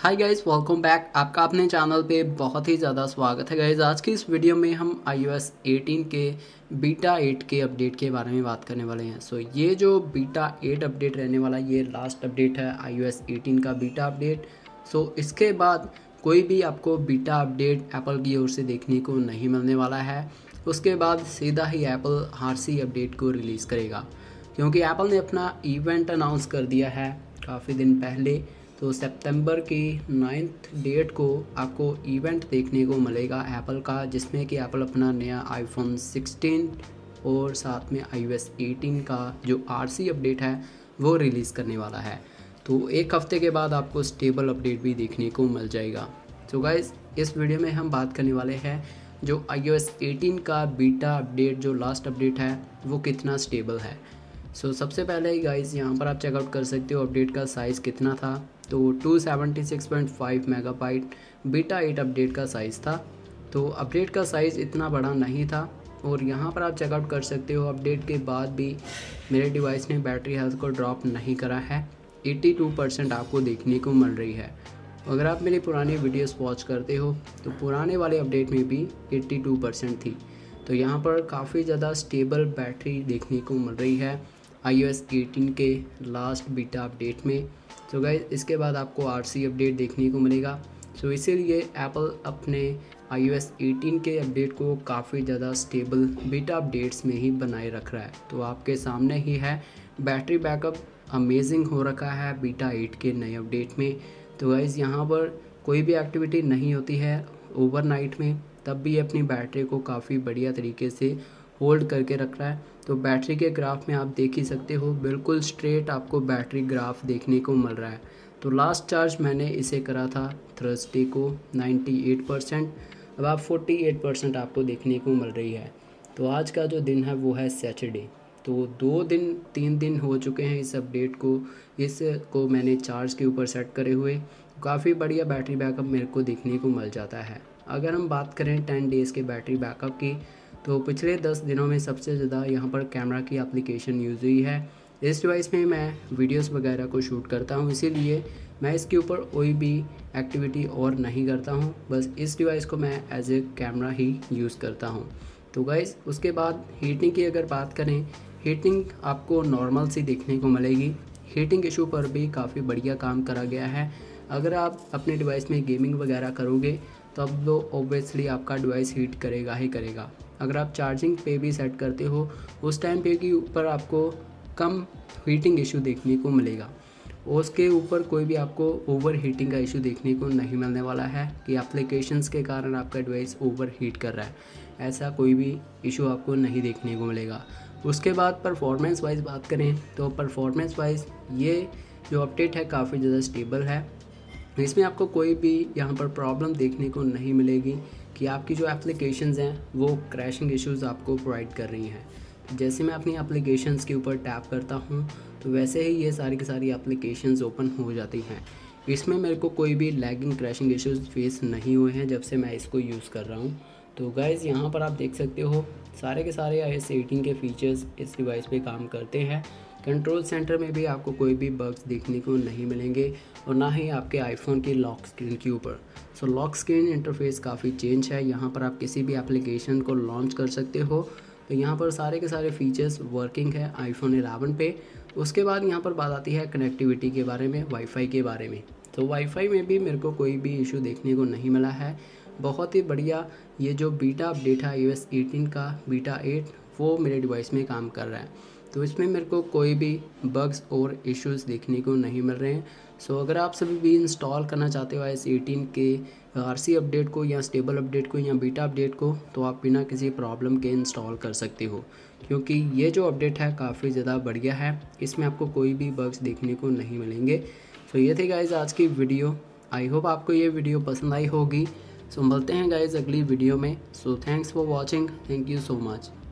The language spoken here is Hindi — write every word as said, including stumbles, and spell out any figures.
Hi guys, welcome back. आपका अपने चैनल पे बहुत ही ज़्यादा स्वागत है गाइस। आज की इस वीडियो में हम iOS एटीन के बीटा एट के अपडेट के बारे में बात करने वाले हैं। सो so, ये जो बीटा एट अपडेट रहने वाला है, ये लास्ट अपडेट है iOS एटीन का बीटा अपडेट। सो so, इसके बाद कोई भी आपको बीटा अपडेट एप्पल की ओर से देखने को नहीं मिलने वाला है। उसके बाद सीधा ही एप्पल आरसी अपडेट को रिलीज़ करेगा, क्योंकि एप्पल ने अपना इवेंट अनाउंस कर दिया है काफ़ी दिन पहले। तो सितंबर की नाइन्थ डेट को आपको इवेंट देखने को मिलेगा एप्पल का, जिसमें कि एप्पल अपना नया आईफोन सिक्सटीन और साथ में iOS एटीन का जो आरसी अपडेट है वो रिलीज़ करने वाला है। तो एक हफ्ते के बाद आपको स्टेबल अपडेट भी देखने को मिल जाएगा। तो गाइस, इस वीडियो में हम बात करने वाले हैं जो iOS एटीन का बीटा अपडेट जो लास्ट अपडेट है वो कितना स्टेबल है। सो so, सबसे पहले ही गाइस यहाँ पर आप चेकआउट कर सकते हो अपडेट का साइज़ कितना था। तो two seventy six point five megabyte beta eight update का साइज़ था। तो अपडेट का साइज़ इतना बड़ा नहीं था। और यहाँ पर आप चेकआउट कर सकते हो अपडेट के बाद भी मेरे डिवाइस ने बैटरी हेल्थ को ड्रॉप नहीं करा है। एटी टू परसेंट आपको देखने को मिल रही है। अगर आप मेरी पुरानी वीडियोस वॉच करते हो तो पुराने वाले अपडेट में भी एटी टू परसेंट थी। तो यहाँ पर काफ़ी ज़्यादा स्टेबल बैटरी देखने को मिल रही है iOS एटीन के लास्ट बीटा अपडेट में। तो गाइस, इसके बाद आपको आरसी अपडेट देखने को मिलेगा। सो इसीलिए एप्पल अपने iOS एटीन के अपडेट को काफ़ी ज़्यादा स्टेबल बीटा अपडेट्स में ही बनाए रख रहा है। तो आपके सामने ही है, बैटरी बैकअप अमेजिंग हो रखा है बीटा एट के नए अपडेट में। तो गाइस, यहाँ पर कोई भी एक्टिविटी नहीं होती है ओवरनाइट में, तब भी अपनी बैटरी को काफ़ी बढ़िया तरीके से होल्ड करके रख रहा है। तो बैटरी के ग्राफ में आप देख ही सकते हो, बिल्कुल स्ट्रेट आपको बैटरी ग्राफ देखने को मिल रहा है। तो लास्ट चार्ज मैंने इसे करा था थर्सडे को नाइन्टी एट परसेंट, अब आप फोर्टी एट परसेंट आपको देखने को मिल रही है। तो आज का जो दिन है वो है सैटरडे। तो दो दिन तीन दिन हो चुके हैं इस अपडेट को इस को मैंने चार्ज के ऊपर सेट करे हुए। काफ़ी बढ़िया बैटरी बैकअप मेरे को देखने को मिल जाता है। अगर हम बात करें टेन डेज़ के बैटरी बैकअप की, तो पिछले दस दिनों में सबसे ज़्यादा यहाँ पर कैमरा की एप्लीकेशन यूज़ हुई है। इस डिवाइस में मैं वीडियोस वगैरह को शूट करता हूँ, इसीलिए मैं इसके ऊपर कोई भी एक्टिविटी और नहीं करता हूँ। बस इस डिवाइस को मैं एज ए कैमरा ही यूज़ करता हूँ। तो गाइस, उसके बाद हीटिंग की अगर बात करें, हीटिंग आपको नॉर्मल सी देखने को मिलेगी। हीटिंग इशू पर भी काफ़ी बढ़िया काम करा गया है। अगर आप अपने डिवाइस में गेमिंग वगैरह करोगे तब तो ऑब्वियसली आपका डिवाइस हीट करेगा ही करेगा। अगर आप चार्जिंग पे भी सेट करते हो उस टाइम पे के ऊपर आपको कम हीटिंग इशू देखने को मिलेगा। उसके ऊपर कोई भी आपको ओवर हीटिंग का इशू देखने को नहीं मिलने वाला है कि एप्लीकेशंस के कारण आपका डिवाइस ओवर हीट कर रहा है। ऐसा कोई भी इशू आपको नहीं देखने को मिलेगा। उसके बाद परफॉर्मेंस वाइज बात करें तो परफॉर्मेंस वाइज ये जो अपडेट है काफ़ी ज़्यादा स्टेबल है। इसमें आपको कोई भी यहाँ पर प्रॉब्लम देखने को नहीं मिलेगी कि आपकी जो एप्लीकेशंस हैं वो क्रैशिंग इश्यूज़ आपको प्रोवाइड कर रही हैं। जैसे मैं अपनी एप्लीकेशंस के ऊपर टैप करता हूँ तो वैसे ही ये सारी की सारी एप्लीकेशंस ओपन हो जाती हैं। इसमें मेरे को कोई भी लैगिंग क्रैशिंग इश्यूज़ फेस नहीं हुए हैं जब से मैं इसको यूज़ कर रहा हूँ। तो गाइज़, यहाँ पर आप देख सकते हो सारे के सारे iOS एटीन के फीचर्स इस डिवाइस पे काम करते हैं। कंट्रोल सेंटर में भी आपको कोई भी बग्स देखने को नहीं मिलेंगे और ना ही आपके आईफोन की लॉक स्क्रीन के ऊपर। सो लॉक स्क्रीन इंटरफेस काफ़ी चेंज है। यहाँ पर आप किसी भी एप्लीकेशन को लॉन्च कर सकते हो। तो यहाँ पर सारे के सारे फीचर्स वर्किंग है आईफोन इलेवन पे। उसके बाद यहाँ पर बात आती है कनेक्टिविटी के बारे में, वाईफाई के बारे में। तो वाईफाई में भी मेरे को कोई भी इशू देखने को नहीं मिला है। बहुत ही बढ़िया ये जो बीटा अपडेट है iOS एटीन का बीटा एट, वो मेरे डिवाइस में काम कर रहा है। तो इसमें मेरे को कोई भी बग्स और इश्यूज़ देखने को नहीं मिल रहे हैं। सो अगर आप सभी भी इंस्टॉल करना चाहते हो iOS एटीन के आरसी अपडेट को या स्टेबल अपडेट को या बीटा अपडेट को, तो आप बिना किसी प्रॉब्लम के इंस्टॉल कर सकते हो, क्योंकि ये जो अपडेट है काफ़ी ज़्यादा बढ़िया है। इसमें आपको कोई भी बग्स देखने को नहीं मिलेंगे। सो ये थे गाइज़ आज की वीडियो। आई होप आपको ये वीडियो पसंद आई होगी। सो मिलते हैं गाइज़ अगली वीडियो में। So thanks for watching. Thank you so much.